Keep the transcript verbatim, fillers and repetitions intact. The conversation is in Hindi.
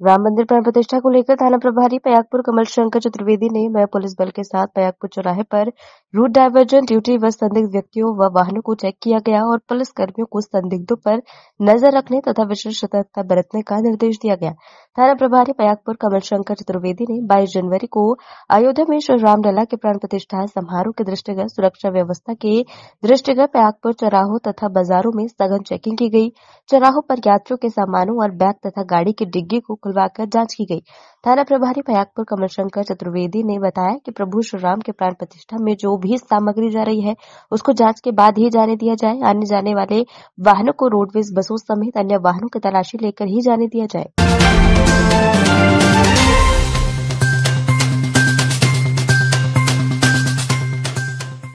राम मंदिर प्राण प्रतिष्ठा को लेकर थाना प्रभारी पयागपुर कमल शंकर चतुर्वेदी ने मैं पुलिस बल के साथ पयागपुर चौराहे पर रूट डायवर्जन ड्यूटी व संदिग्ध व्यक्तियों व वाहनों को चेक किया गया और पुलिस कर्मियों को संदिग्धों पर नजर रखने तथा विशेष सतर्कता बरतने का निर्देश दिया गया। थाना प्रभारी पयागपुर कमल शंकर चतुर्वेदी ने बाईस जनवरी को अयोध्या में श्री रामलला के प्राण प्रतिष्ठा समारोह के दृष्टिगत सुरक्षा व्यवस्था के दृष्टिगत पयागपुर चौराहों तथा बाजारों में सघन चेकिंग की गई। चौराहों पर यात्रियों के सामानों और बैग तथा गाड़ी की डिग्गी को खुलवाकर जांच की गई। थाना प्रभारी पयागपुर कमल शंकर चतुर्वेदी ने बताया कि प्रभु श्री राम के प्राण प्रतिष्ठा में जो भी सामग्री जा रही है उसको जांच के बाद ही जाने दिया जाए। आने जाने वाले वाहनों को रोडवेज बसों समेत अन्य वाहनों की तलाशी लेकर ही जाने दिया जाए।